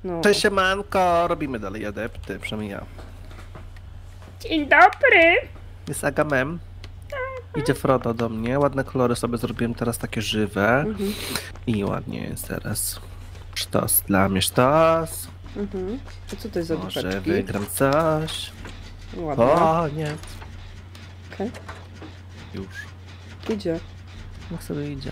No. Cześć, siemanko, robimy dalej adepty, przynajmniej ja. Dzień dobry! Jest Agamem. Idzie Frodo do mnie, ładne kolory sobie zrobiłem teraz takie żywe. I ładnie jest teraz. Sztos dla mnie, sztos. A co to jest za Może dupeczki? wygram coś. Ładnie. O, nie. Okej. Już. Idzie. Jak sobie idzie.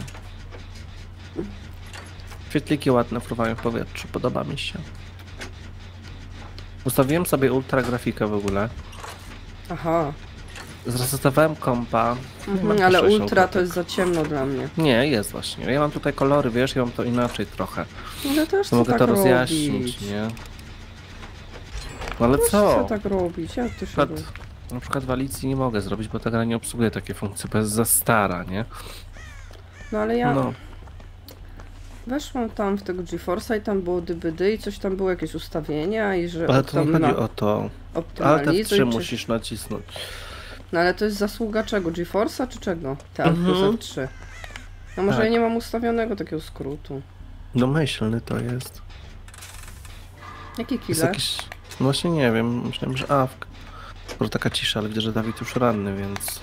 Świetliki ładne fruwają w powietrzu, podoba mi się. Ustawiłem sobie ultra grafikę w ogóle. Aha. Zresetowałem kompa. Ale ultra to jest za ciemno dla mnie. Nie, jest właśnie. Ja mam tutaj kolory, wiesz, ja mam to inaczej trochę. Ale też To mogę tak to rozjaśnić, robić. nie? No ale Też co? chcę tak robić, jak to się robi? Na przykład w Alicji nie mogę zrobić, bo ta gra nie obsługuje takiej funkcji, bo jest za stara, nie? No ale ja No. weszłam tam w tego GeForce'a i tam było dybydy i coś tam było jakieś ustawienia i że Ale to nie chodzi o to. Ale te optymalizuj, F3 czy... musisz nacisnąć. No ale to jest zasługa czego? GeForce'a czy czego? Te plus F3. No może Tak. ja nie mam ustawionego takiego skrótu. Domyślny to jest. Jaki Jest killer? jakiś... No właśnie nie wiem, myślałem, że AFK. Skoro taka cisza, ale widzę, że Dawid już ranny, więc...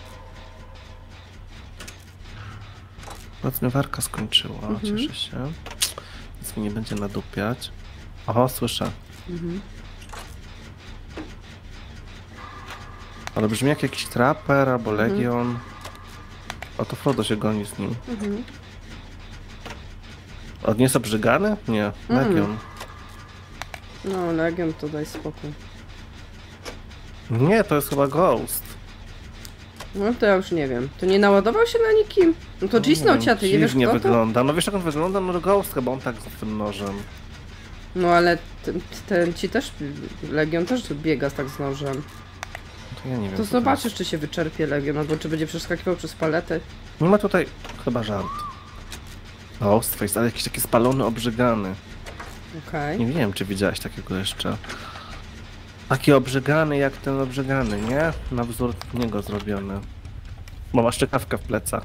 Zmywarka skończyła, cieszę się. Nic mi nie będzie nadupiać. Oho, słyszę. Ale brzmi jak jakiś traper albo legion. O, to Frodo się goni z nim. On nie jest obrzygany? Nie, legion. No Legion to daj spokój. Nie, to jest chyba Ghost. No to ja już nie wiem. To nie naładował się na nikim? No to cisnął cię, ty nie wiesz nie kto to? wygląda. No wiesz jak on wygląda? No Ghost chyba, on tak z tym nożem. No ale ten ci też, Legion też biega tak z nożem. To ja nie wiem. To co zobaczysz jest. czy się wyczerpie Legion, albo czy będzie przeskakiwał przez paletę. Nie ma tutaj chyba żart. Ghostface, ale jakiś taki spalony, obrzygany. Okej. Nie wiem, czy widziałeś takiego jeszcze. Taki obrzygany jak ten obrzygany, nie? Na wzór niego zrobiony. Bo masz czekawkę w plecach.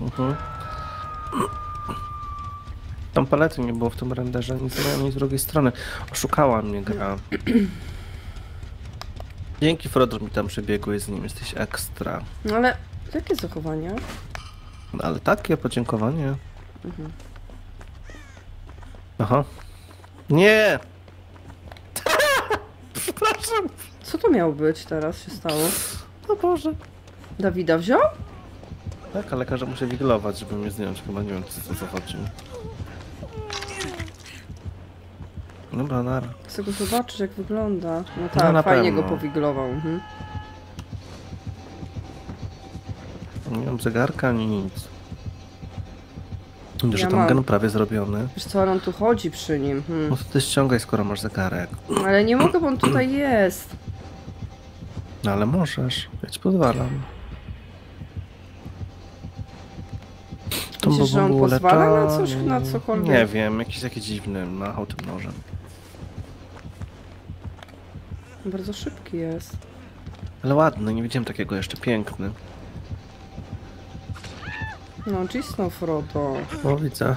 Tam palety nie było w tym renderze, nic z jednej, nic z drugiej strony. Oszukała mnie gra. Dzięki Frodo, mi tam przebiegłeś z nim, jesteś ekstra. No ale jakie zachowania? No, ale takie podziękowanie. Aha. Nie! Przepraszam. Co to miało być teraz się stało? O Boże. Dawida wziął? Tak, ale każe mu się wiglować, żeby mnie zdjąć. Chyba nie wiem, co chodzi. Dobra, nara. Chcę go zobaczyć jak wygląda. No No, tak, na fajnie pewno. go powiglował. Nie mam zegarka, ani nic. Widzę, że Ja tam mam. gen prawie zrobiony. Wiesz co, ale on tu chodzi przy nim. No to ty ściągaj, skoro masz zegarek. Ale nie mogę, bo on tutaj jest. No ale możesz, ja ci pozwalam. To Myślisz, że on było pozwala na coś, leczenie. na cokolwiek? Nie wiem, jakiś taki dziwny, machał tym nożem. Bardzo szybki jest. Ale ładny, nie widziałem takiego jeszcze, piękny. No, cisnął Frodo. O, widzę.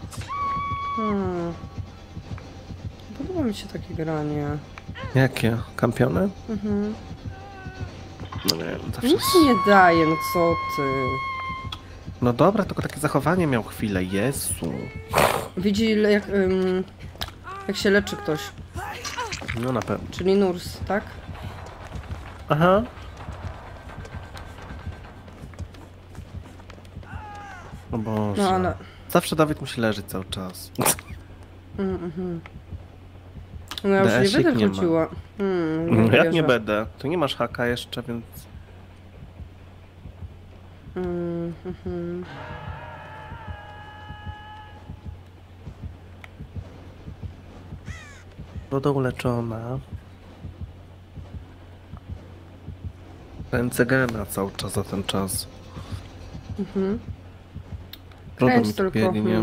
Podoba mi się takie granie. Jakie? Kampiony? No nie wiem, zawsze... Nic nie daje, no co ty. No dobra, tylko takie zachowanie miał chwilę, Jezu. Widzi jak się leczy ktoś. No na pewno. Czyli nurs, tak? Aha. O Boże. No ale... Zawsze Dawid musi leżeć cały czas. No ja już nie DS-ik będę nie ma. chodziła. Jak nie wierzę. będę? Tu nie masz haka jeszcze, więc... Woda uleczona. Ręce gena cały czas za ten czas. Frodo Kręć mi tu tylko. biegnie.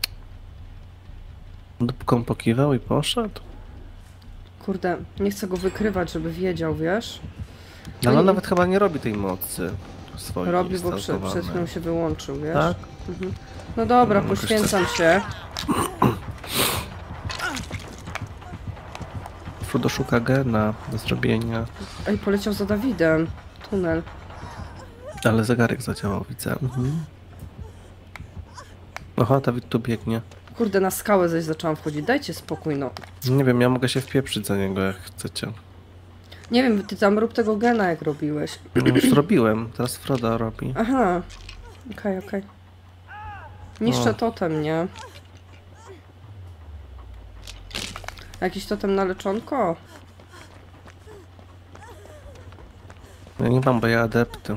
Dupką pokiwał i poszedł. Kurde, nie chcę go wykrywać, żeby wiedział, wiesz? No, ale nie- on nawet chyba nie robi tej mocy swojej. Robi, bo przed instaltowanej. chwilą się wyłączył, wiesz? Tak? No dobra, No, jakoś poświęcam się. Frodo szuka gena do zrobienia. Ej, poleciał za Dawidem. Tunel. Ale zegarek zadziałał, widzę. Aha, Dawid tu biegnie. Kurde, na skałę zaś zaczęłam wchodzić. Dajcie spokój, no. Nie wiem, ja mogę się wpieprzyć za niego, jak chcecie. Nie wiem, ty tam rób tego gena, jak robiłeś. Już robiłem, teraz Frodo robi. Aha. Okej. Niszczę totem, nie? Jakiś totem na leczonko? Ja nie mam, bo ja adepty.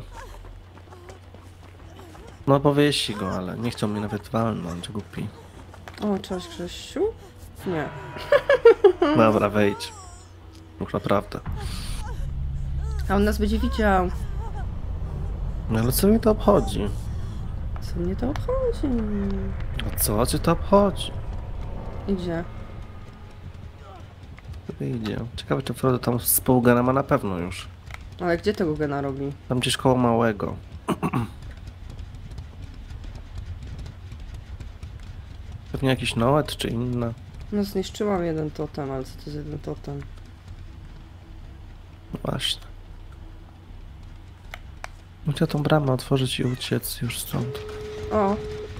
No powiesi go, ale nie chciał mnie nawet walnąć, głupi. O, cześć Grzesiu? Nie. Dobra, wejdź. Już naprawdę. A on nas będzie widział. No ale co mi to obchodzi? Co mnie to obchodzi? A co cię to obchodzi? Idzie. Sobie idzie. Ciekawe, czy Frodo tam z pół gena ma na pewno już. Ale gdzie tego gena robi? Tam gdzieś koło małego. Pewnie jakiś noet czy inne. No zniszczyłam jeden totem, ale co to jest jeden totem? No właśnie. Chciał tą bramę otworzyć i uciec już stąd. O,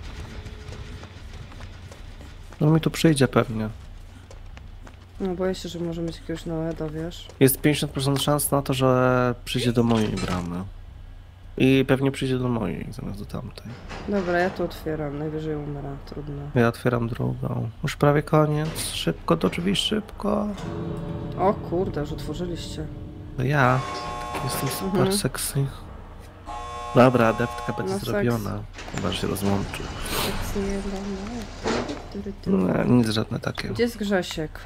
No mi tu przyjdzie pewnie. no boję się, że może mieć jakiegoś Noeda, wiesz? Jest 50% szans na to, że przyjdzie do mojej bramy. I pewnie przyjdzie do mojej zamiast do tamtej. Dobra, ja to otwieram, najwyżej umrę, trudno. Ja otwieram drugą. Już prawie koniec. Szybko do drzwi, szybko. O kurde, już otworzyliście. To ja. Jestem super sexy. Dobra, adeptka będzie No, zrobiona. Chyba że się rozłączy. Sekcje dla mnie. Nie, nic żadne takie. Gdzie jest Grzesiek?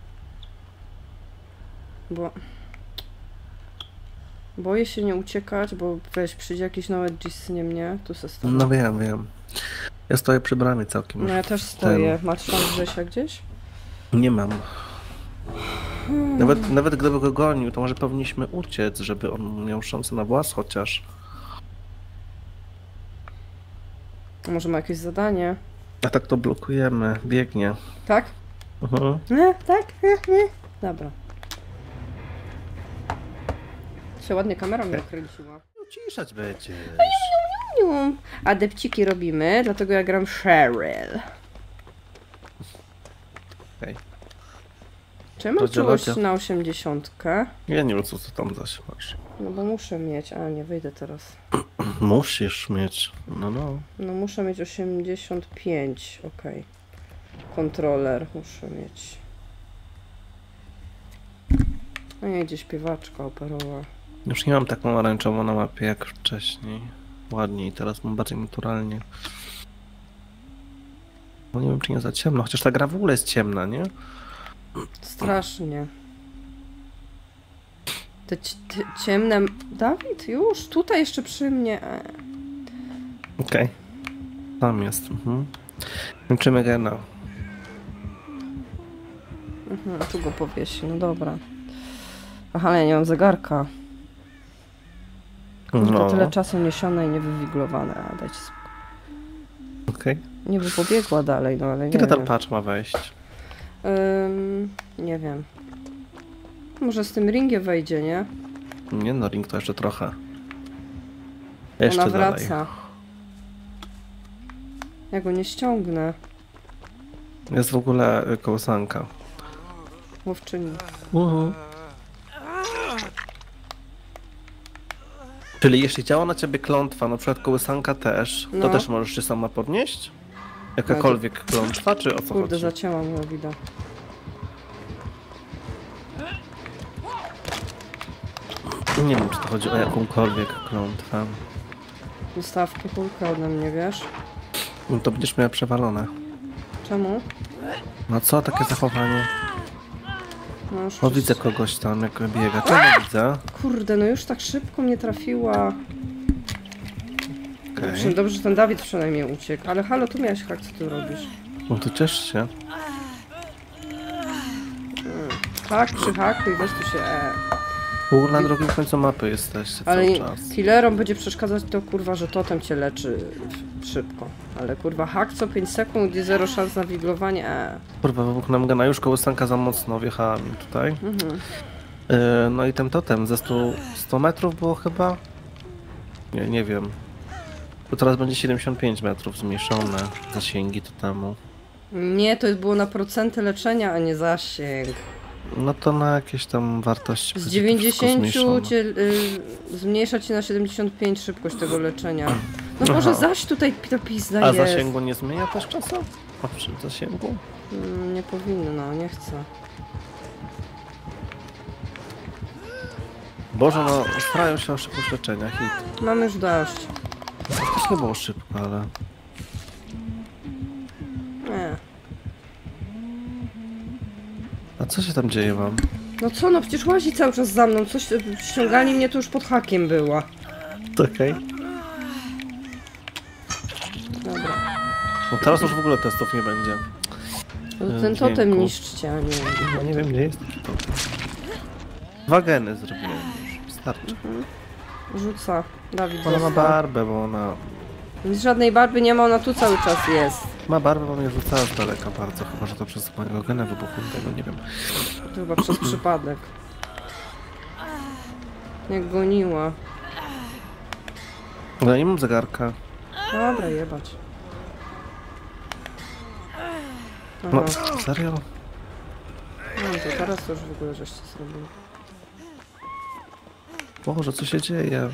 Bo... Boję się nie uciekać, bo weź, przyjdzie jakiś Noed cisnie mnie, tu se stanę. No wiem. Ja stoję przy bramie całkiem. No ja też stoję. Masz tam Grzesia gdzieś? Nie mam. Nawet gdyby go gonił, to może powinniśmy uciec, żeby on miał szansę na włas chociaż. A może ma jakieś zadanie? A tak to blokujemy. Biegnie. Tak? Tak? Dobra. Się ładnie kamera mnie kręciła. Uciszać będziesz. Adepciki robimy, dlatego ja gram Cheryl. Okej. Czy mam czułość na 80? Ja nie wiem co ty tam zaś masz. No bo muszę mieć, a nie wyjdę teraz. Musisz mieć. No. No muszę mieć 85, okej. Kontroler muszę mieć. No nie, gdzie śpiewaczka operowa. Już nie mam taką pomarańczową na mapie jak wcześniej. Ładniej, teraz mam bardziej naturalnie. No nie wiem czy nie za ciemno, chociaż ta gra w ogóle jest ciemna, nie? Strasznie. Te ciemne... Dawid, już? Tutaj jeszcze przy mnie. Okej. Tam jest. Kończymy gena. Tu go powiesi, no dobra. Aha, ale ja nie mam zegarka. To tyle czasu niesione i niewywiglowane, a dajcie spokój. Okej. Niby pobiegła dalej, no ale nie Kiedy ten wiem. patch ma wejść? Nie wiem. Może z tym ringiem wejdzie, nie? Nie no, ring to jeszcze trochę. Jeszcze Ona dalej. wraca. Ja go nie ściągnę. Jest w ogóle kołysanka. Łowczyni. Czyli jeśli działa na ciebie klątwa, na przykład kołysanka też, to No. też możesz się sama podnieść? Jakakolwiek klątwa, czy o co Kurde, chodzi? zacięłam Dawida. Nie wiem, czy to chodzi o jakąkolwiek klątwę. Dostała w kulkę ode mnie, wiesz? No to będziesz miała przewalone. Czemu? No co, takie zachowanie? No już O, widzę kogoś tam, jak biega. Czemu widzę? Kurde, no już tak szybko mnie trafiła. Okej. Dobrze, że ten Dawid przynajmniej uciekł. Ale halo, tu miałeś hak, co ty robisz? No to ciesz się. Hak przy haku i weź tu się... Na drugim końcu mapy jesteście Ale cały nie, czas. killerom będzie przeszkadzać to kurwa, że totem cię leczy szybko. Ale kurwa, hak co 5 sekund i 0 szans na wiglowanie. Kurwa, wybuch nam gena. Już kołysanka za mocno wjechała mi tutaj. No i ten totem ze 100 metrów było chyba? Nie wiem. To teraz będzie 75 metrów zmniejszone zasięgi totemu. Nie, to było na procenty leczenia, a nie zasięg. No to na jakieś tam wartości. Z 90 zmniejsza ci na 75 szybkość tego leczenia. No może zaś tutaj ta pizda a jest. A zasięgu nie zmienia też czasem? A przy zasięgu? Nie powinno, nie chcę. Boże, no starają się o szybkość leczenia. Hit. Mam już dość. To też nie było szybko, ale... Nie. A co się tam dzieje wam? No co, no przecież łazi cały czas za mną. Coś ściągali mnie, to już pod hakiem była. Okej. Dobra. No teraz już w ogóle testów nie będzie. No ten totem niszczcie, a nie. No nie wiem, gdzie jest taki totem. 2 geny zrobiłem już. Starczy. Rzuca. Dawid Ona ma dostał. barbę, bo ona... Nic żadnej barwy nie ma, ona tu cały czas jest. Ma barbę, bo mnie rzucała z daleka bardzo. Chyba, że to przez mojego gena wybuchniętego, nie wiem. To chyba przez przypadek. Jak goniła. Ale nie mam zegarka. Dobra, jebać. Aha. No, serio? No to teraz to już w ogóle żeście zrobili. Boże, co się dzieje?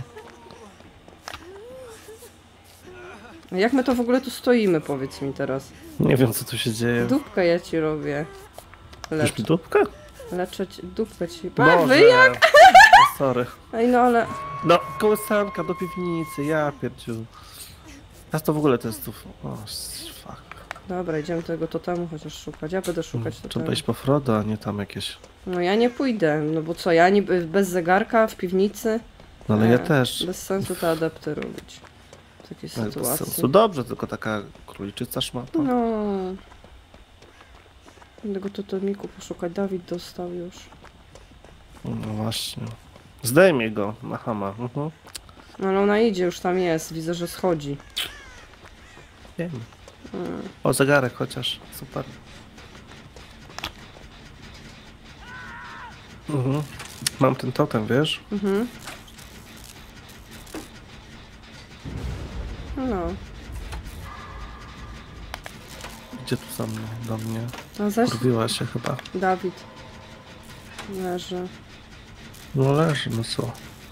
A jak my to w ogóle tu stoimy, powiedz mi teraz. Nie wiem, co tu się dzieje. Dupkę ja ci robię. Już mi dupkę? Leczę ci, dupkę ci. Boże. Jak? Sorry. Ej, no ale... No, kołysanka do piwnicy, ja pierdziu. Teraz to w ogóle testów. O, fuck. Dobra, idziemy tego totemu chociaż szukać. Ja będę szukać totemu. Trzeba iść po Frodo, a nie tam jakieś... No ja nie pójdę, no bo co, ja niby bez zegarka w piwnicy? No ale ja też. Bez sensu te adepty robić. W takiej Ale bez sytuacji. sensu. Dobrze, tylko taka króliczyca szmata. No. Tego totemiku poszukać. Dawid dostał już. No właśnie. Zdejmij go na hama. No ale ona idzie, już tam jest. Widzę, że schodzi. Wiem. O, zegarek chociaż. Super. Mam ten totem, wiesz? No. Idzie tu za mną, do mnie. A zaś Kurwiła się chyba. Dawid leży. No leży, no co?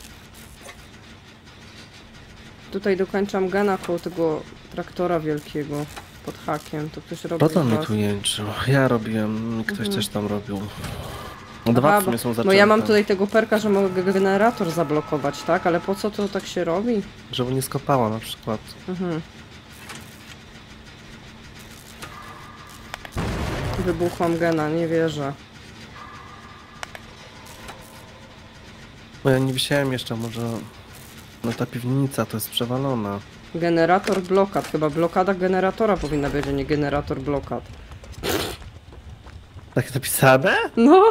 Tutaj dokończam gena koło tego traktora wielkiego pod hakiem. To ktoś robi. Potem mnie tu jęczył. Ja robiłem, ktoś też tam robił. Dwa w sumie są zaczęte. Bo ja mam tutaj tego perka, że mogę generator zablokować, tak? Ale po co to tak się robi? Żeby nie skopała na przykład. Wybuchłam gena, nie wierzę. Bo ja nie wisiałem jeszcze, może... No ta piwnica to jest przewalona. Generator blokad. Chyba blokada generatora powinna być, a nie generator blokad. Tak napisane? No!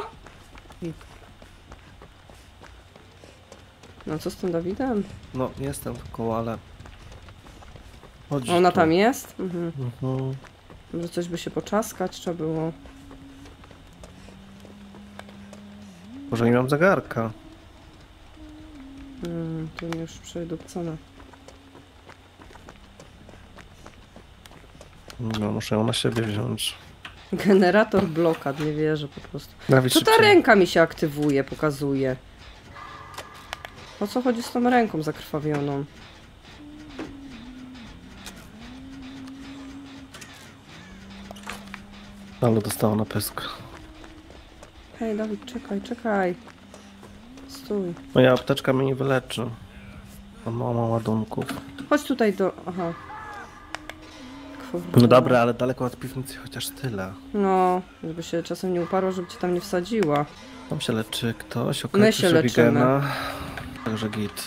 No co z tym Dawidem? No, jestem tu koło, ale... Chodź Ona tu. tam jest? Mhm. Że coś by się poczaskać trzeba było. Może nie mam zegarka. Tu już przedupcone. No, muszę ją na siebie wziąć. Generator blokad, nie wierzę po prostu. Dawid, Co ta szybciej. ręka mi się aktywuje, pokazuje? O co chodzi z tą ręką zakrwawioną? Ale dostała na pysk. Hej Dawid, czekaj, czekaj. Stój. Moja apteczka mnie nie wyleczy. Mam mało ładunków. Chodź tutaj do... Aha. Kurde. No dobra, ale daleko od piwnicy chociaż tyle. No, żeby się czasem nie uparło, żeby cię tam nie wsadziła. Tam się leczy ktoś, okej, My się leczymy. Także git.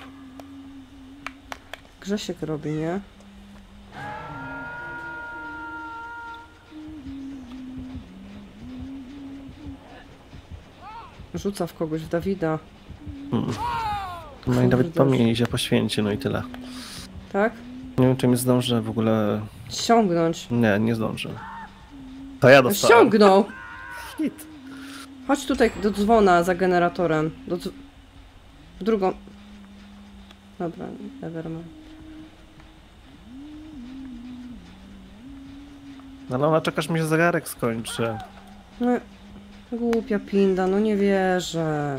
Grzesiek robi, nie? Rzuca w kogoś, w Dawida. No i Dawid po mnie idzie po święcie, no i tyle. Tak? Nie wiem, czy mnie zdążę w ogóle... Ściągnąć. Nie, nie zdążę. To ja dostałem. Ściągnął! Hit. Chodź tutaj do dzwona za generatorem. W drugą... Dobra, nevermind. Ale ona czekasz, mi się zegarek skończy. No, głupia pinda, no nie wierzę.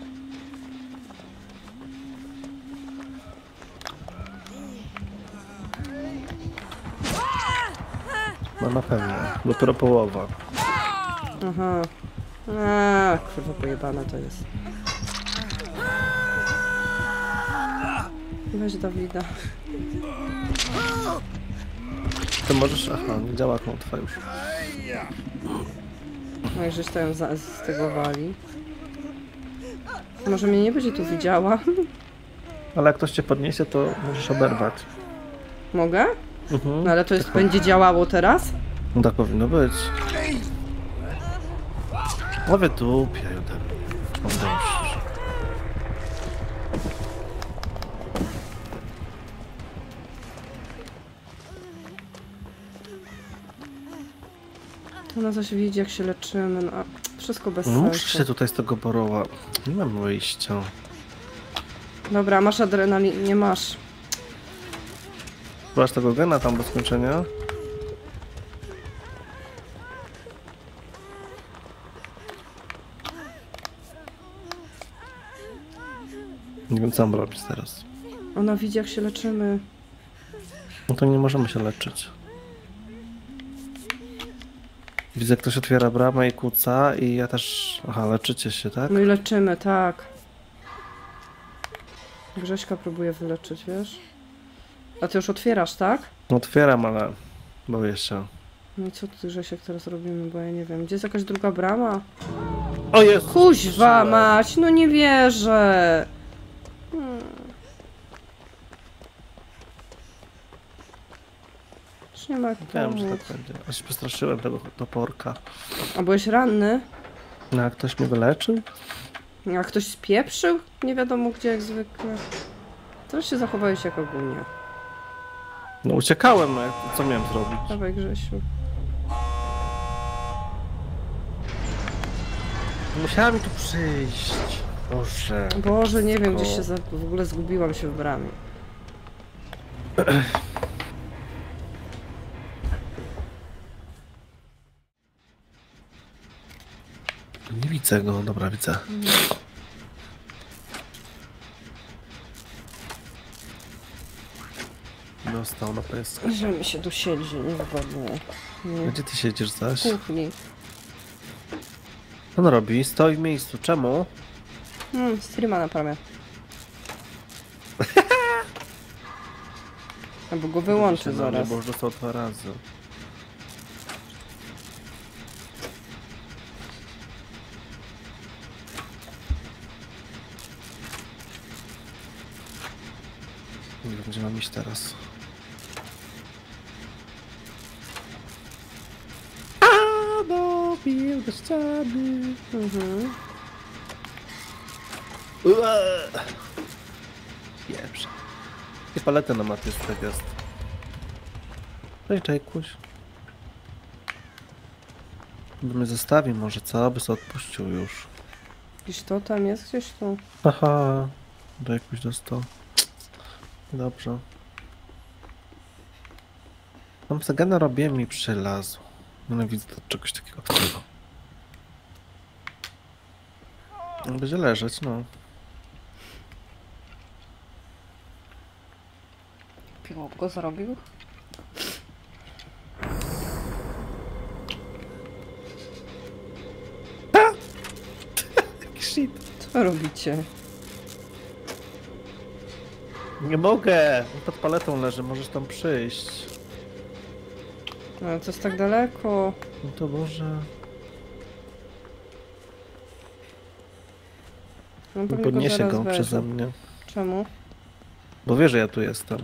No na pewno. Dopiero połowa. Aha. Kurwa pojebane to jest. Weź Dawida. Ty możesz... Aha, nie działa klątwa już. No i żeś to ją z tego wali. Może mnie nie będzie tu widziała. Ale jak ktoś cię podniesie, to możesz oberwać. Mogę? Mhm. No ale to jest, będzie działało teraz? No tak powinno być. No wydupiaj ode mnie. Mam dość. Ona zaś widzi, jak się leczymy. No, wszystko bez No muszę sensu. się tutaj z tego boroła. Nie mam wyjścia. Dobra, masz adrenalin? Nie masz. Masz tego gena tam do skończenia? Nie wiem, co mam robić teraz. Ona widzi, jak się leczymy. No to nie możemy się leczyć. Widzę, jak ktoś otwiera bramę i kłóca i ja też... Aha, leczycie się, tak? My leczymy, tak. Grześka próbuje wyleczyć, wiesz? A ty już otwierasz, tak? No otwieram, ale boję się. No i co ty, Grzesiek, teraz robimy, bo ja nie wiem. Gdzie jest jakaś druga brama? O Jezu! Kuźwa mać, no nie wierzę! Już nie ma jak Wiem, że pomóc. tak będzie. Ja się przestraszyłem tego toporka. A byłeś ranny? No a ktoś mnie wyleczył? A ktoś spieprzył? Nie wiadomo gdzie, jak zwykle. Teraz się zachowałeś jak ogólnie. No uciekałem, no co miałem zrobić? Dawaj, Grzesiu. Musiała mi tu przyjść. Boże. Boże, nie wiem, gdzieś się w ogóle zgubiłam się w bramie. Nie widzę go, dobra, widzę. Dostał na pysk. Że mi się tu siedzi, niewygodnie. Nie. Gdzie ty siedzisz zaś? W kuchni. Co on robi? Stoi w miejscu. Czemu? Streama naprawia. Albo go wyłączy zaraz. Bo już dostał 2 razy. Nie wiem, gdzie mam iść teraz. A dobił do ściany. Pieprze. I paletę na maty jest tak jest. Cześć, Czajkuś. By mnie zostawi może, co? By sobie odpuścił już. Gdzieś to tam jest, gdzieś tu. Aha. Czajkuś dostał. Dobrze. Tam Sagana robiłem mi przylazł. Nienawidzę do czegoś takiego. Będzie leżeć, no. Piłop go zrobił? Shit. Co robicie? Nie mogę! Pod paletą leży, możesz tam przyjść. Ale to jest tak daleko. No to może... No pewnie Podniesie zaraz go weźmie. przeze mnie. Czemu? Bo wie, że ja tu jestem.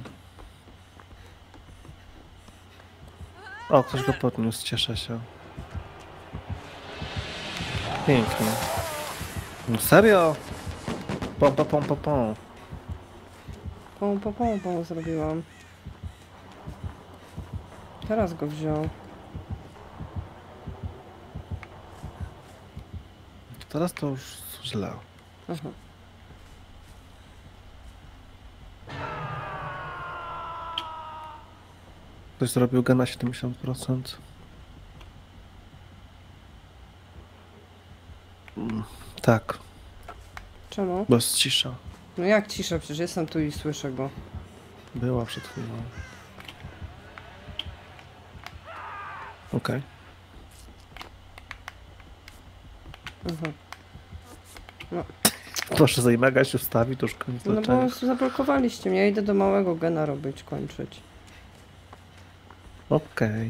O, ktoś go podniósł, cieszę się. Pięknie. No serio? Pom. Pą zrobiłam. Teraz go wziął. Teraz to już źle. Aha. Ktoś zrobił gena 70%. Tak, Czemu? bo jest cisza. No jak cisza, przecież jestem tu i słyszę go. Była przed chwilą. Okej. Aha. Proszę zajmagać się ustawi, to już koniec No leczenia. bo zablokowaliście mnie, ja idę do małego gena robić, kończyć. Okej.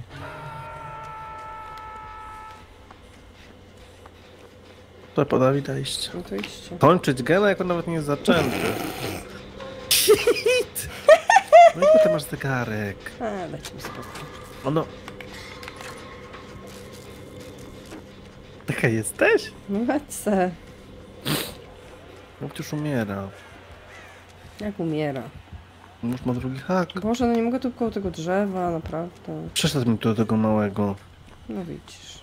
To po Dawida iść. No to idźcie. Kończyć gena, jak on nawet nie jest zaczęty. No i potem masz zegarek. Lecimy spokój. Ono... Taka jesteś? No lecę. No przecież umiera. Jak umiera. Już ma drugi hak. Boże, no nie mogę tu koło tego drzewa, naprawdę. Przeszedł mi tu do tego małego. No widzisz.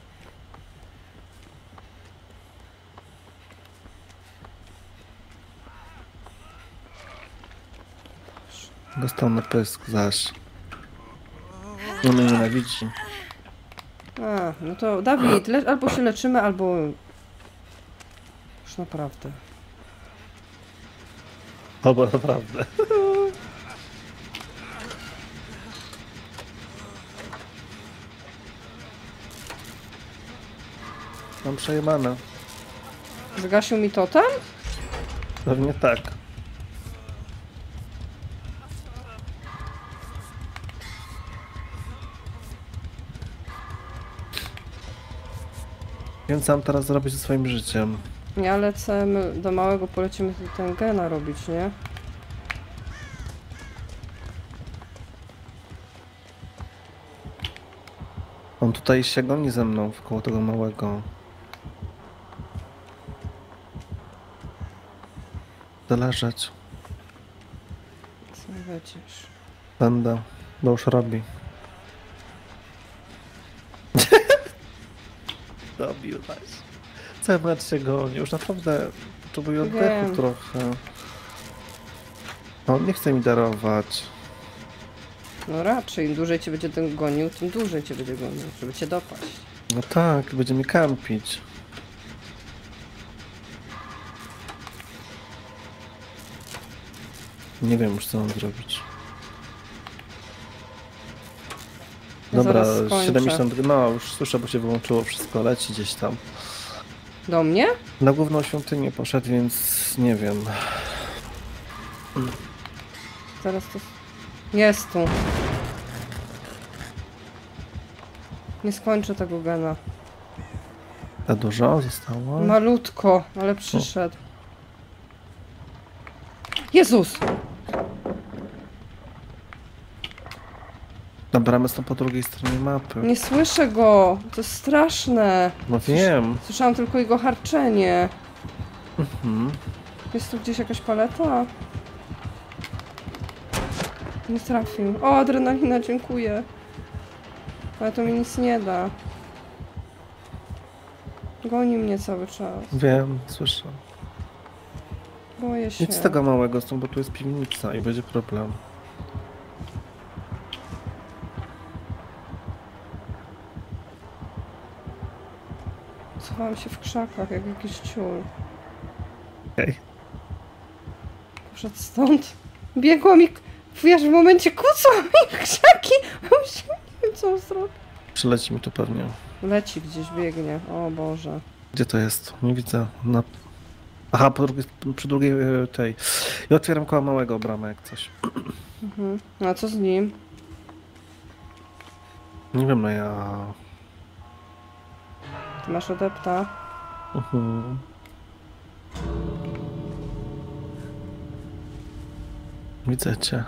Dostał na pysk zaś. On mnie nienawidzi. A, no to Dawid, albo się leczymy, albo... Już naprawdę. Albo naprawdę. Mam przejebane. Zgasił mi totem? Pewnie tak. Więc co mam teraz zrobić ze swoim życiem? Ja lecę do małego, polecimy ten gena robić, nie? On tutaj się goni ze mną wkoło tego małego. Chcę leżeć. Co wiecisz? Będę. Bo już robi. Dobił nas. Cały mecz się goni. Już naprawdę potrzebuję oddechu Wiem. trochę. On nie chce mi darować. No raczej, im dłużej cię będzie ten gonił, tym dłużej cię będzie gonił, żeby cię dopaść. No tak, będzie mi kampić. Nie wiem już co mam zrobić. Ja Dobra, zaraz skończę. 70, no już słyszę, bo się wyłączyło wszystko, leci gdzieś tam. Do mnie? Na główną świątynię poszedł, więc nie wiem. Zaraz to... Jest tu. Nie skończę tego gena. Za dużo zostało? Malutko, ale przyszedł. Jezus! Dobra, my są po drugiej stronie mapy. Nie słyszę go! To jest straszne. No wiem. Słyszałam tylko jego harczenie. Mhm. Jest tu gdzieś jakaś paleta? Nie trafił. O, adrenalina, dziękuję. Ale to mi nic nie da. Goni mnie cały czas. Wiem, słyszę. Boję się. Nic z tego małego stąd, bo tu jest piwnica i będzie problem. Schowałam się w krzakach, jak jakiś ciul. Okej. Poszedł stąd. Biegłam i... Wiesz, w momencie kucał mi krzaki. Nie wiem, co on zrobił. Przyleci mi tu pewnie. Leci gdzieś, biegnie. O Boże. Gdzie to jest? Nie widzę. Na... Aha, przy drugiej tej. Ja otwieram koło małego bramę jak coś. Mhm. No a co z nim? Nie wiem, no ja... Ty masz adepta? Mhm. Widzę cię.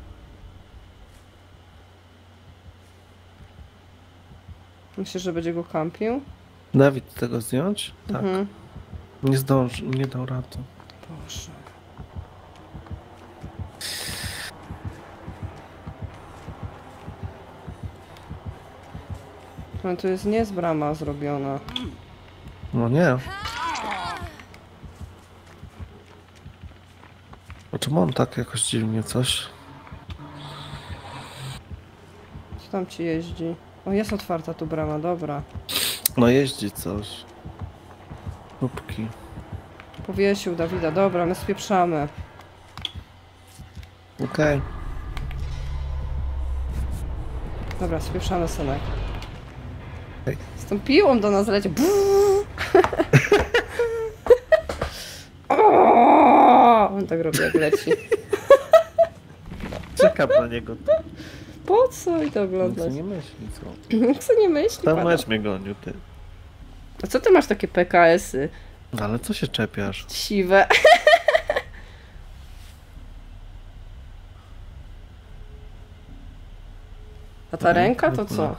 Myślisz, że będzie go kampił? Dawid tego zdjąć? Tak. Mhm. Nie zdąży, nie dał rady. Boże. No to jest nie z brama zrobiona. No nie. A czemu on tak jakoś dziwnie coś? Co tam ci jeździ? O, jest otwarta tu brama, dobra. No jeździ coś. Łupki. Powiesił Dawida, dobra, my spieprzamy. Okej. Dobra, spieprzamy, synek. Hej. Z tą piłą do nas leci. O! On tak robi, jak leci. Czekam na niego. Po co i to Co oglądać? nie myśli, co? Co nie myśli, Tam pana? mecz mnie gonił, ty. A co ty masz takie PKS-y? No ale co się czepiasz? Siwe. A ta ręka to co?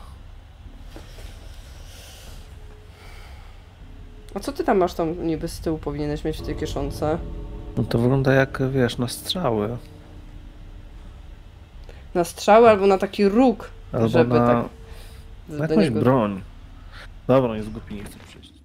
A co ty tam masz tam niby z tyłu powinieneś mieć w tej kieszonce? No to wygląda jak, wiesz, na strzały. Na strzały albo na taki róg, Albo żeby na, tak na do jakąś niego... broń. Dobra, jest głupi, nie chcę przyjść.